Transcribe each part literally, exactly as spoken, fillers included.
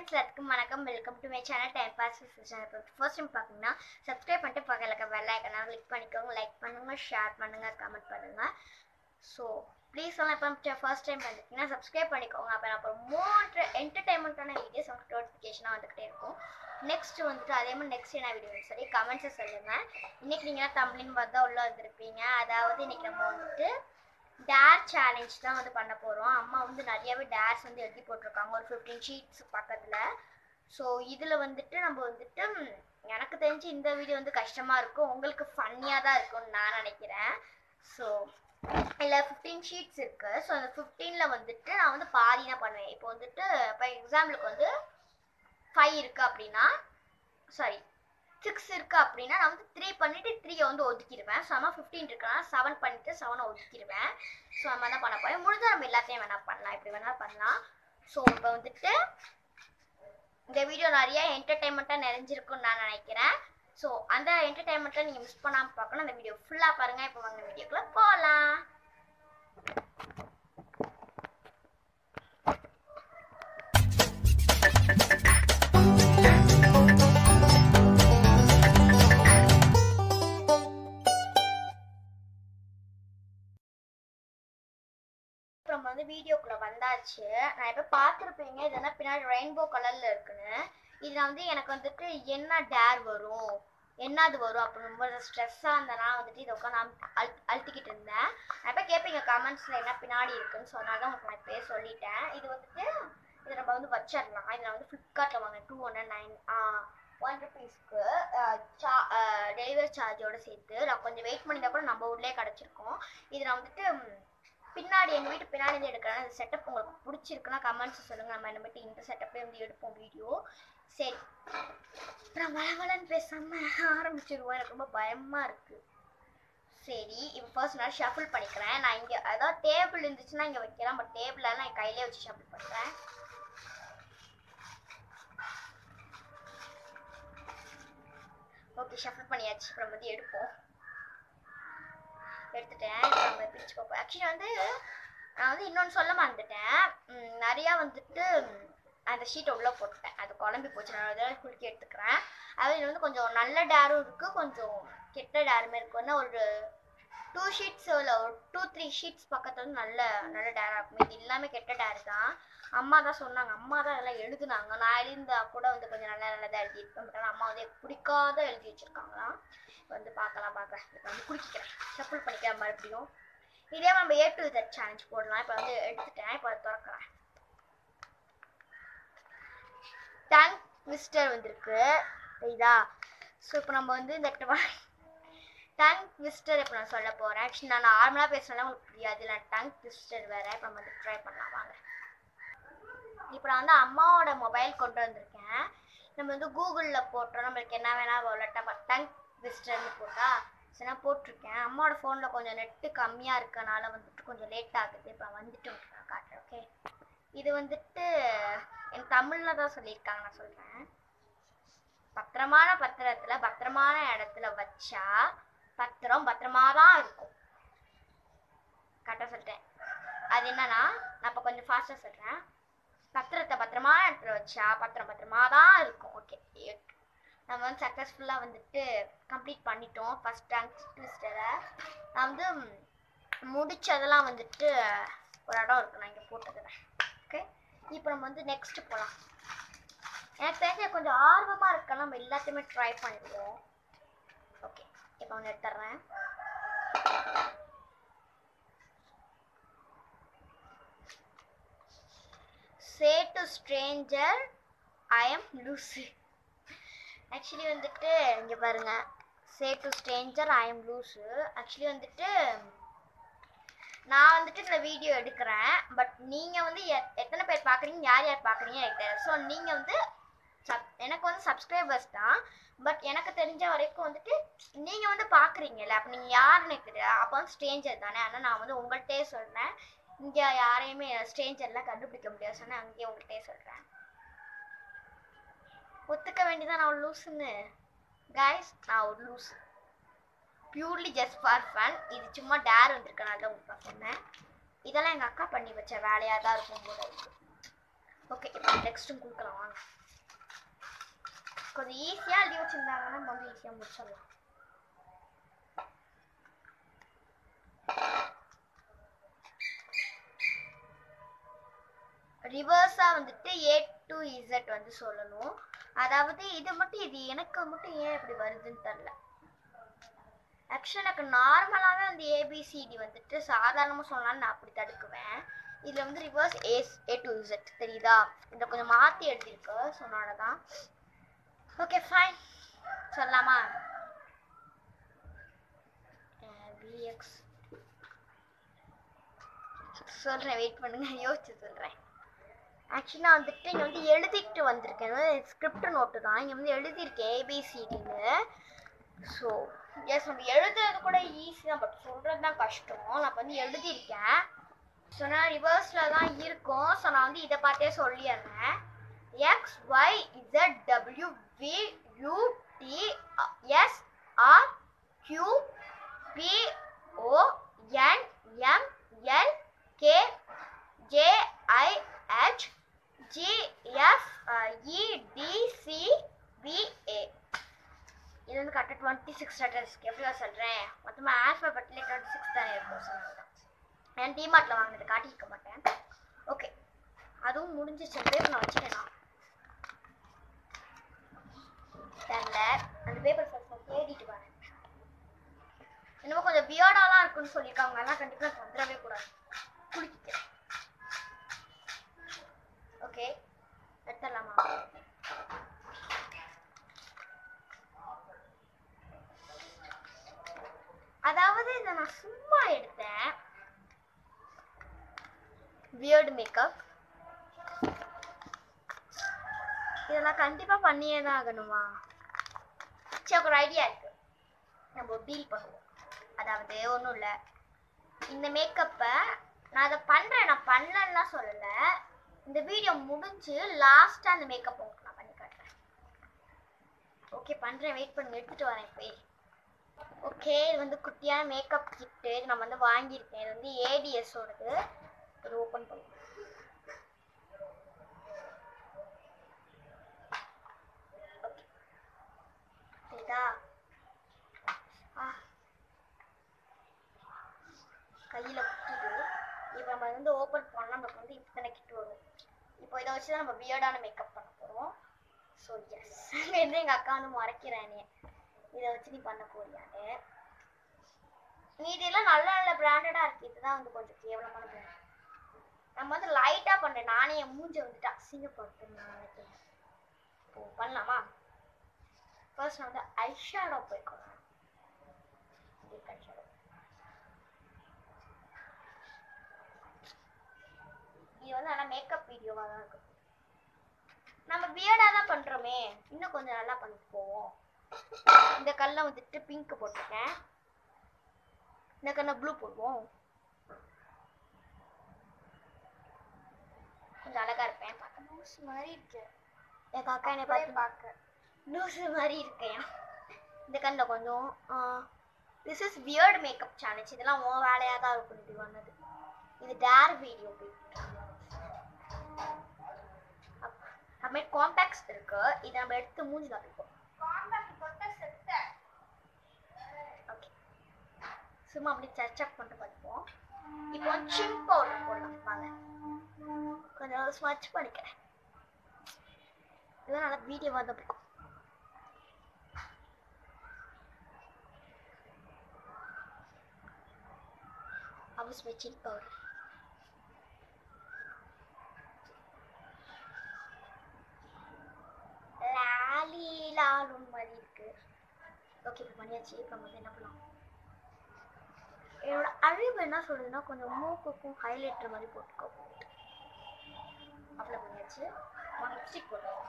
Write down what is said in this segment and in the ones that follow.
friends, welcome welcome to my channel Time Pass with Sister. First time பாத்தீங்கன்னா subscribe பண்ணிட்டு பக்கத்துல இருக்க bell icon-ஐ click பண்ணிக்கோங்க, like பண்ணுங்க, share பண்ணுங்க, comment பண்ணுங்க. So please எல்லாம் இப்ப first time பண்ணிட்டீங்கன்னா subscribe பண்ணிக்கோங்க. அப்ப அப்புறம் more entertainment-ஆன videos உங்களுக்கு notification வந்துட்டே இருக்கும். Next வந்துட்டு அதே மாதிரி next என்ன வீடியோ சரி கமெண்ட்ஸ் சொல்லுங்க. இன்னைக்கு நீங்க thumbnail பார்த்தா உள்ள வந்திருப்பீங்க. அதாவது இன்னைக்கு நம்ம வந்துட்டு dare challenge தான் வந்து பண்ண போறோம். அம்மா வந்து நிறையவே dares வந்து எழுதி போட்டுருக்காங்க ஒரு fifteen sheets பக்கத்துல. சோ இதுல வந்துட்டு நம்ம வந்துட்டு எனக்கு தெரிஞ்சு இந்த வீடியோ வந்து கஷ்டமா இருக்கும், உங்களுக்கு ஃபன்னியா தான் இருக்கும்னு நான் நினைக்கிறேன். சோ இல்ல fifteen sheets இருக்கு. சோ அந்த fifteenல வந்துட்டு நான் வந்து பாதி தான் பண்ணுவேன். இப்போ வந்துட்டு இப்போ எக்ஸாம்பிளுக்கு வந்து five இருக்கு அப்படினா சாரி six இருக்கு அப்படினா நான் வந்து three பண்ணிட்டு three வந்து ஒதுக்கிடுவேன். சோ நான் fifteen இருக்குனா seven பண்ணிட்டு seven ஒதுக்கிடுவேன். சோ நம்ம என்ன பண்ண போறோம், முடிஞ்சா நம்ம எல்லாத்தையும் வேணா பண்ணலாம், இப்படி வேணா பண்ணலாம். சோ இப்போ வந்துட்டு இந்த வீடியோ நிறைய என்டர்டெயின்மெண்டா நிறைஞ்சிருக்கும்னு நான் நினைக்கிறேன். சோ அந்த என்டர்டெயின்மெண்ட்டை நீங்க மிஸ் பண்ணாம பார்க்கணும், அந்த வீடியோ ஃபுல்லா பாருங்க. இப்போ வாங்க வீடியோக்குள்ள போலாம். நம்ம வந்து வீடியோக்குள்ள வந்தாச்சு. நான் இப்ப பார்த்துருப்பீங்க இதெல்லாம் பின்னாடி ரெயின்போ கலர்ல இருக்குன்னு. இதுல வந்து எனக்கு வந்துட்டு என்ன டேர் வரும் என்னது வரும் அப்படின்னு ரொம்ப ஸ்ட்ரெஸ்ஸாக இருந்தேன்னா வந்துட்டு இதை உட்காந்து நான் அழு அழுத்திக்கிட்டு இருந்தேன். நான் இப்போ கேட்பீங்க கமெண்ட்ஸில் என்ன பின்னாடி இருக்குன்னு சொன்னால் தான் உங்களுக்கு நான் இப்போயே சொல்லிட்டேன். இது வந்துட்டு இதை நம்ம வந்து வச்சிடலாம். இதில் வந்து ஃப்ளிப்கார்ட்டில் வாங்க டூ ஹண்ட்ரட் நைன் ஒன் ருபீஸ்க்கு சா டெலிவரி சார்ஜோடு சேர்த்து நான் கொஞ்சம் வெயிட் பண்ணியிருந்தா கூட நம்ம ஊர்லேயே கிடச்சிருக்கோம். இதில் வந்துட்டு பின்னாடி எங்கள் வீட்டு பின்னாடி இருந்து எடுக்கிறேன். அந்த செட்டப் உங்களுக்கு பிடிச்சிருக்குன்னா கமெண்ட்ஸ் சொல்லுங்கள், நம்ம என்ன இந்த செட்டப்லேயே வந்து எடுப்போம் வீடியோ. சரி நான் வளவலன்னு பேசாமல் ஆரம்பிச்சிடுவோம், எனக்கு ரொம்ப பயமாக இருக்குது. சரி இப்போ ஃபர்ஸ்ட் நான் ஷஃபிள் பண்ணிக்கிறேன். நான் இங்கே அதாவது டேபிள் இருந்துச்சுன்னா இங்கே வைக்கலாம், பட் டேபிளெலாம் நான் கையிலே வச்சு ஷஃபிள் பண்ணுறேன். ஓகே ஷஃபிள் பண்ணியாச்சு. அப்புறம் வந்து எடுப்போம். எடுத்துட்டேன். இப்போ நம்ம பிரிச்சு பார்ப்போம். ஆக்சுவலி வந்து நான் வந்து இன்னொன்று சொல்ல மறந்துட்டேன். நிறையா வந்துட்டு அந்த ஷீட்டை உள்ளே போட்டுட்டேன், அது குழம்பி போச்சு. நான் அதெல்லாம் குளிக்க எடுத்துக்கிறேன். அதாவது இது வந்து கொஞ்சம் நல்ல டேரும் இருக்குது, கொஞ்சம் கெட்ட டேருமே இருக்குது. வந்து ஒரு டூ ஷீட்ஸ் இல்லை ஒரு டூ த்ரீ ஷீட்ஸ் பக்கத்தில் வந்து நல்ல நல்ல டேராக இருக்கும். இது எல்லாமே கெட்ட டேர் தான். அம்மா தான் சொன்னாங்க, அம்மா தான் அதெல்லாம் எழுதுனாங்க. நான் எழுந்தா கூட வந்து கொஞ்சம் நல்ல நல்லதாக எழுதியிருப்பேன். பட் அம்மா வந்து பிடிக்காத எழுதி வச்சுருக்காங்களாம். வந்து பார்க்கலாம் பார்க்கலாம். இப்போ வந்து குளிக்கிறேன், ஷஃபிள் பண்ணிக்கிறேன் மறுபடியும். இதே நம்ம ஏ டு இசட் சேலஞ்ச் போடலாம். இப்போ வந்து எடுத்துட்டேன். இப்போ அதை திறக்கிறேன். டங் ட்விஸ்டர் வந்திருக்கு இதா. ஸோ இப்போ நம்ம வந்து இந்த டங் ட்விஸ்டர் இப்போ நான் சொல்ல போகிறேன். ஆக்சுவலி நான் நார்மலாக பேசுகிறேன் உங்களுக்கு புரியாது, இல்லை டங் ட்விஸ்டர் வேறு. இப்போ நம்ம வந்து ட்ரை பண்ணலாம் வாங்க. இப்போ நான் வந்து அம்மாவோட மொபைல் கொண்டு வந்திருக்கேன். நம்ம வந்து கூகுளில் போட்டோம், நம்மளுக்கு என்ன வேணால் வரல டங் ட்விஸ்டர்னு போட்டால் சரி நான் போட்டிருக்கேன். அம்மாவோட ஃபோனில் கொஞ்சம் நெட்டு கம்மியாக இருக்கனால வந்துட்டு கொஞ்சம் லேட் ஆகுது. இப்போ வந்துட்டு நான் காட்டுறேன். ஓகே இது வந்துட்டு எனக்கு தமிழில் தான் சொல்லியிருக்காங்க, நான் சொல்கிறேன். பத்திரமான பத்திரத்தில் பத்திரமான இடத்துல வச்சா பத்திரம் பத்திரமா தான் இருக்கும். கரெக்டாக சொல்லிட்டேன். அது என்னன்னா நான் இப்போ கொஞ்சம் ஃபாஸ்ட்டாக சொல்கிறேன். பத்திரத்தை பத்திரமான இடத்துல வச்சா பத்திரம் பத்திரமா தான் இருக்கும். ஓகே நம்ம வந்து சக்ஸஸ்ஃபுல்லாக வந்துட்டு கம்ப்ளீட் பண்ணிட்டோம் ஃபஸ்ட் டங் ட்விஸ்டரை. நான் வந்து முடிச்சதெல்லாம் வந்துட்டு ஒரு இடம் இருக்குது, நான் இங்கே போட்டுக்கிறேன். ஓகே இப்போ நம்ம வந்து நெக்ஸ்ட் போகலாம். எனக்கு தெரிஞ்ச கொஞ்சம் ஆர்வமாக இருக்க நம்ம எல்லாத்தையுமே ட்ரை பண்ணிடுவோம். ஓகே இப்போ ஒன்று எடுத்துட்றேன். Say to stranger I am Lucy. Actually வந்துட்டு இங்கே பாருங்கள், say to stranger I am லூஸு. ஆக்சுவலி வந்துட்டு நான் வந்துட்டு இந்த வீடியோ எடுக்கிறேன், பட் நீங்கள் வந்து எத்தனை பேர் பார்க்குறீங்க, யார் யார் பார்க்குறீங்க எனக்கு தெரியாது. ஸோ நீங்கள் வந்து சப் எனக்கு வந்து சப்ஸ்கிரைபர்ஸ் தான், பட் எனக்கு தெரிஞ்ச வரைக்கும் வந்துட்டு நீங்கள் வந்து பார்க்குறீங்கல்ல, அப்போ நீங்கள் யாருன்னு எனக்கு தெரியாது. அப்போ வந்து ஸ்ட்ரேஞ்சர் தானே. ஆனால் நான் வந்து உங்கள்கிட்டே சொல்கிறேன், இங்கே யாரையுமே ஸ்ட்ரேஞ்சர்லாம் கண்டுபிடிக்க முடியாது சொன்னேன், அங்கேயே உங்கள்கிட்டே சொல்கிறேன். ஒத்துக்க வேண்டியதான் நான் ஒரு லூஸுன்னு. கைஸ் நான் ஒரு லூஸு, பியூர்லி ஜஸ்ட் ஃபார் ஃபன். இது சும்மா டேர் வந்திருக்கனால தான் உங்களுக்கு நான் சொன்னேன். இதெல்லாம் எங்கள் அக்கா பண்ணி வச்ச வேலையாக தான் இருக்கும் போல இருக்கு. ஓகே இப்போ நெக்ஸ்ட்டும் கொடுக்கலாம் வாங்க. கொஞ்சம் ஈஸியாக எழுதி வச்சுருந்தாங்கன்னா நம்ம வந்து ஈஸியாக முடிச்சிடலாம். ரிவர்ஸாக வந்துட்டு ஏ டு இசட் வந்து சொல்லணும். அதாவது இது மட்டும் இது எனக்கு மட்டும் ஏன் இப்படி வருதுன்னு தெரில. ஆக்சுவலாக எனக்கு நார்மலாகவே வந்து ஏபிசிடி வந்துட்டு சாதாரணமாக சொல்லலாம்னு நான் அப்படி தடுக்குவேன். இதில் வந்து reverse A A to Z தெரியுதா? இதை கொஞ்சம் மாற்றி எழுதியிருக்கு. சொன்னால தான். ஓகே ஃபைன் சொல்லலாமா? பிஎக்ஸ் சொல்கிறேன், வெயிட் பண்ணுங்க, யோசிச்சு சொல்கிறேன். ஆக்சுவலி நான் வந்துட்டு இங்கே வந்து எழுதிட்டு வந்திருக்கேன். ஸ்கிரிப்ட் நோட்டு தான் இங்கே வந்து எழுதியிருக்கேன் ஏபிசிடின்னு. ஸோ எஸ் நம்ம எழுதுறது கூட ஈஸி தான், பட் சொல்கிறது தான் கஷ்டம். நான் வந்து எழுதியிருக்கேன். ஸோ நான் ரிவர்ஸில் தான் இருக்கும். ஸோ நான் வந்து இதை பார்த்தே சொல்லிடுறேன். X Y Z W V U T S R Q P O N M L K J I H G F E D C B A. இது வந்து கரெக்டாக டுவெண்ட்டி சிக்ஸ் லெட்டர்ஸ்க்கு எப்படி சொல்கிறேன்? மொத்தமாக ஆல்ஃபபெட்லேயே டுவெண்ட்டி சிக்ஸ் தானே இருக்கும். சொன்னாங்க என் டிமார்ட்டில் வாங்கினது காட்டியிருக்க மாட்டேன். ஓகே அதுவும் முடிஞ்சிச்சு. பேப்பர் நான் வச்சுட்டேன். நான் தெரில அந்த பேப்பர் ஃபர்ஸ்ட் தேடிட்டு வரேன். இன்னமும் கொஞ்சம் பியர்டாலாம் இருக்குன்னு சொல்லியிருக்காங்க. அதெல்லாம் கண்டிப்பாக வந்துடவே கூடாது. குளிக்கிறேன். ஓகே எடுத்துடலாமா? அதாவது இதை நான் சும்மா எடுத்தேன். வியர்டு மேக்கப் இதெல்லாம் கண்டிப்பாக பண்ணியே தான் ஆகணுமா? சரி ஒரு ஐடியா இருக்கு, நம்ம டீல் பண்ணுவோம். அதாவது ஒன்றும் இல்லை, இந்த மேக்கப்பை நான் அதை பண்ணுறேன், நான் பண்ணலன்னா சொல்லலை. இந்த வீடியோ முடிஞ்சு லாஸ்ட்டாக அந்த மேக்கப் உங்களுக்கு நான் பண்ணி காட்டுறேன். ஓகே பண்ணுறேன், வெயிட் பண்ணி எடுத்துகிட்டு வரேன் இப்போ. ஓகே இது வந்து குட்டியான மேக்கப் கிட்டு இது நான் வந்து வாங்கியிருக்கேன். இது வந்து ஏடிஎஸோடது. இது ஓப்பன் பண்ணுவோம். சரிதா? ஆ கையில் குட்டிது. இப்போ நம்ம வந்து ஓப்பன் பண்ணால் நமக்கு வந்து இத்தனை கிட்டு வரும். இப்போ இதை வச்சு தான் நம்ம பியர்டான மேக்கப் பண்ண போகிறோம். ஸோ எஸ் வந்து எங்கள் அக்கா வந்து மறைக்கிறானே இதை வச்சு நீ பண்ண போறியானே. மீதியெல்லாம் நல்ல நல்ல பிராண்டடாக இருக்குது. இதுதான் வந்து கொஞ்சம் கேவலமான பிராண்ட். நம்ம வந்து லைட்டாக பண்ணுறேன். நானே என் மூஞ்சை வந்துட்டு அசிங்கப்படுத்துன்னு நான் நினைக்கிறேன். ஓ பண்ணலாமா? ஃபர்ஸ்ட் நான் வந்து ஐஷேடோ போய்க்கோங்க. ஐஷேடோ இது வந்து ஆனால் மேக்கப் வீடியோவாக தான் இருக்கும். நம்ம பியர்டாக தான் பண்ணுறோமே, இன்னும் கொஞ்சம் நல்லா பண்ணிட்டு போவோம். இந்த கல்லை வந்துட்டு பிங்க் போட்டிருக்கேன். இந்த கல்லை ப்ளூ போடுவோம். கொஞ்சம் அழகா இருப்பேன். பார்க்க லூஸ் மாதிரி இருக்கு. என் காக்கா என்னை பார்த்து பார்க்க லூஸ் மாதிரி இருக்கேன். இந்த கல்லை கொஞ்சம் this is weird makeup challenge. இதெல்லாம் உன் வேலையாக தான் இருக்கும். இது பண்ணது இது டேர் வீடியோ. அப்புறமே காம்பேக்ஸ் இருக்கு. இதை நம்ம எடுத்து மூஞ்சி காட்டிப்போம். ஓகே சும்மா அப்படி சர்ச்சப் பண்ணிட்டு பார்த்துப்போம். இப்போ சின் பவுடர் போடலாம். வாங்க கொஞ்சம் ஸ்வட்ச் பண்ணிக்கிறேன். இதெல்லாம் நல்லா வீடியோவாக தான் பிடிக்கும். அவஸ் மை சின் பவுடர். லாலி லாலும் மாதிரி இருக்கு. ஓகே இப்போ பண்ணியாச்சு. இப்போ நம்ம என்ன பண்ணலாம்? என்னோட அறிவு என்ன சொல்றதுன்னா கொஞ்சம் மூக்குக்கும் ஹைலைட்டர் மாதிரி போட்டுக்கோ. அப்ளை பண்ணியாச்சு. ஒரு லிப்ஸ்டிக் போடுவோம்.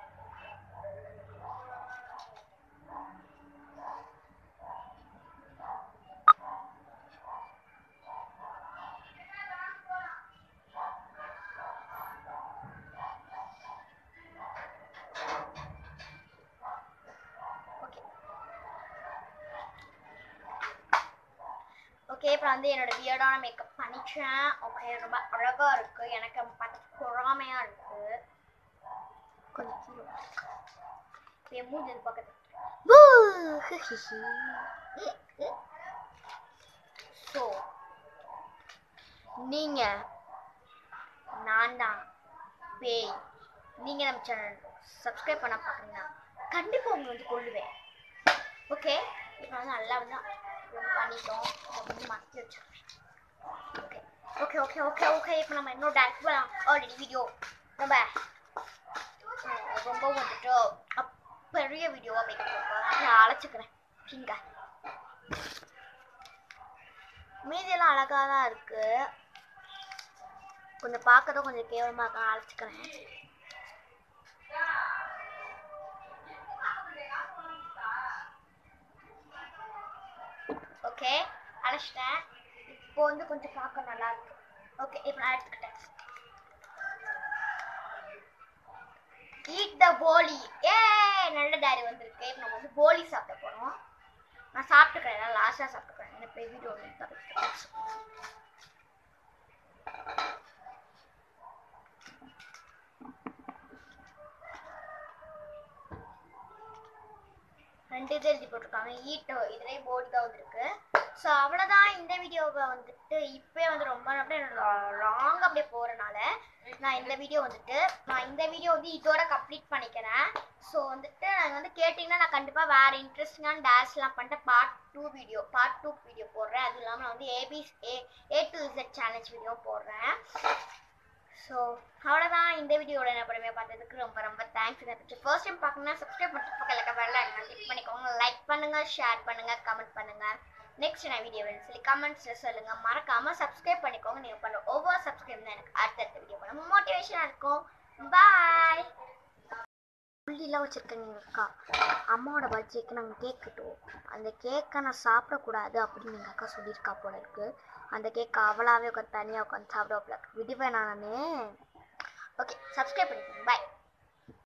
ஓகே இப்போ வந்து என்னோட வியர்டான மேக்கப் பண்ணிச்சேன். ஓகே ரொம்ப அழகாக இருக்குது. எனக்கு பார்த்து பொறாமையாக இருக்குது. என் மூஞ்சி அது பக்கத்து. ஸோ நீங்க நான் தான் பேய், நீங்க நம்ம சேனல் சப்ஸ்கிரைப் பண்ண பார்க்குறீங்கன்னா கண்டிப்பாக உங்களை வந்து கொள்ளுவேன். ஓகே, இப்போ வந்து நல்லா வந்து ரொம்ப பண்ணிட்டோம் அப்படின்னு மாற்றி வச்சுருக்கேன். Okay okay okay okay okay இப்போ நம்ம இன்னும் டேரக்ட் பண்ணலாம். ஆல்ரெடி வீடியோ நம்ம ரொம்ப வந்துட்டு பெரிய வீடியோவாக வைக்கிறேன், நான் அழைச்சிக்கிறேன். சரிங்க, மீதியெல்லாம் அழகாக தான் இருக்கு, கொஞ்சம் பார்க்கறதும் கொஞ்சம் கேவலமாக இருக்க, அழைச்சிக்கிறேன். ஓகே அழைச்சிட்டேன். இப்போ வந்து கொஞ்சம் பார்க்க நல்லா இருக்கு. ஓகே இப்போ நான் எடுத்துக்கிட்டேன். ஈட் த போலி. ஏ நல்ல டாரி வந்திருக்கு. இப்போ நம்ம வந்து போலி சாப்பிட போகிறோம். நான் சாப்பிட்டுக்கிறேன், நான் லாஸ்ட்டாக சாப்பிட்டுக்கிறேன். எனக்கு வீடியோ ரெண்டு இது எழுதி போட்டிருக்காங்க. ஈட்டோ இதுலேயே போர்டு தான் வந்துருக்கு. ஸோ அவ்வளோதான் இந்த வீடியோவை வந்துட்டு இப்போ வந்து ரொம்ப அப்படியே லாங் அப்படியே போகிறனால நான் இந்த வீடியோ வந்துட்டு நான் இந்த வீடியோ வந்து இதோட கம்ப்ளீட் பண்ணிக்கிறேன். ஸோ வந்துட்டு நாங்கள் வந்து கேட்டிங்கன்னா நான் கண்டிப்பாக வேறு இன்ட்ரெஸ்டிங்கான டேஸ்லாம் பண்ணிட்டு part two video part two video போடுறேன். அதுவும் இல்லாமல் நான் வந்து A B A A to Z challenge video போடுறேன். ஸோ அவ்வளோதான் இந்த வீடியோட என்ன பண்ணுவேன் பார்த்ததுக்கு ரொம்ப ரொம்ப தேங்க்ஸ். ஃபர்ஸ்ட் டைம் பார்க்கணும்னா சப்ஸ்கிரைப் பண்ணிட்டு பக்கத்தில் வரல கிளிக் பண்ணிக்கோங்க. லைக் பண்ணுங்கள், ஷேர் பண்ணுங்கள், கமெண்ட் பண்ணுங்கள். நெக்ஸ்ட் நான் வீடியோ வேணும் சொல்லி கமெண்ட்ஸில் சொல்லுங்கள். மறக்காமல் சப்ஸ்கிரைப் பண்ணிக்கோங்க. நீங்கள் பண்ண ஒவ்வொரு சப்ஸ்கிரைப் தான் எனக்கு அடுத்தடுத்த வீடியோ பண்ண மோட்டிவேஷனாக இருக்கும். பாய். புள்ளிலாம் வச்சுருக்கேங்க அக்கா, அம்மாவோட பர்த்டேக்கு நாங்கள் கேக் கட்டுவோம். அந்த கேக்கை நான் சாப்பிடக்கூடாது அப்படின்னு எங்கள் அக்கா சொல்லியிருக்கா போல இருக்கு. அந்த கேக் அவளாவே உட்காந்து தனியாக உட்காந்து சாப்பிடுவாப்பில் விடுவேன் நானே. ஓகே சப்ஸ்கிரைப் பண்ணிக்கோங்க. பாய்.